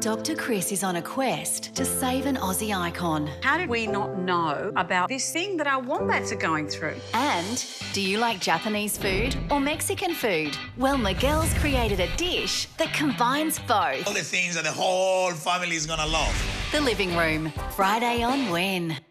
Dr. Chris is on a quest to save an Aussie icon. How did we not know about this thing that our wombats are going through? And do you like Japanese food or Mexican food? Well, Miguel's created a dish that combines both. All the things that the whole family is gonna love. The Living Room, Friday on Win.